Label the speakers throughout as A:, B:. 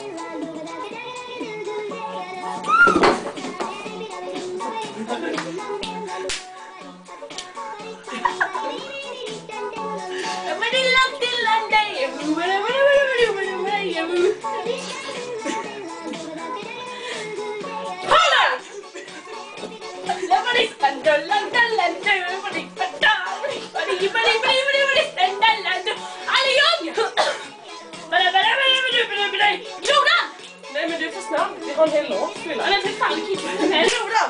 A: Nej men du är för snabb, vi har en hel låt att spela.
B: Men för fan, kicka den här
A: Jordan!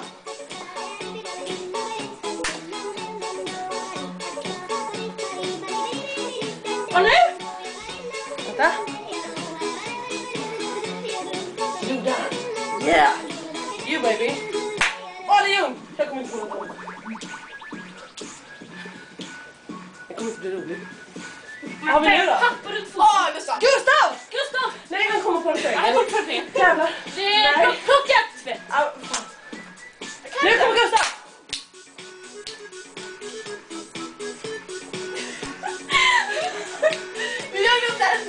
B: Och nu?
A: Vänta. Jordan! Yeah! You baby! Åh, det är Jon! Jag kommer inte få det. Det kommer inte bli roligt. Vad har vi nu då? Åh, Gustav! Gustav!
B: Gustav!
A: Nej, han kommer på det.
B: Han kommer på det.
A: Jävlar.
B: Det är plockat!
A: Nu kommer Gustav! Vi gör ju det!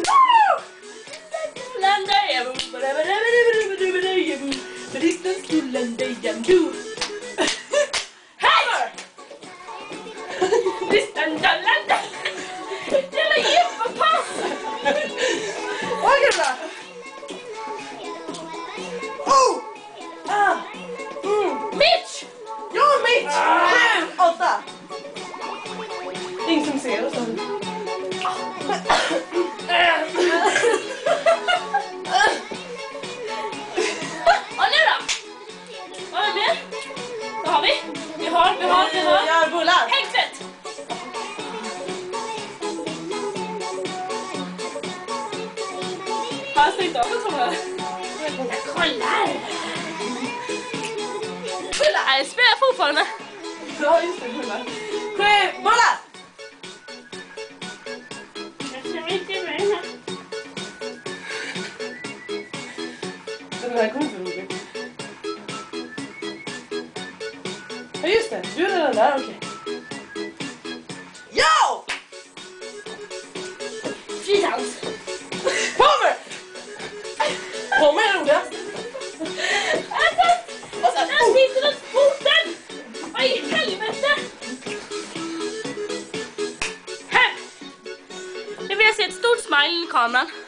A: Hej!
B: Det var jättepass!
A: Oj, Gustav! Oh! Ah!
B: Mitch!
A: Ja, Mitch! 8! Ingen som ser oss.
B: Och nu då? Vad har vi mer? Vad har vi? Vi har.
A: Gör bullar.
B: Hängset!
A: Har jag stängt av den som här?
B: Jag kollar! Bullar! Nej, spelar fortfarande.
A: Ja, just det, bullar. Bullar! Den här kommer inte roligt. Ja, just det. Du är redan där, okej. Ja!
B: Fridans!
A: Kommer! Kommer är roligast.
B: Där sitter den foten! Vad i helvete? Här! Nu vill jag se ett stort smile i kameran.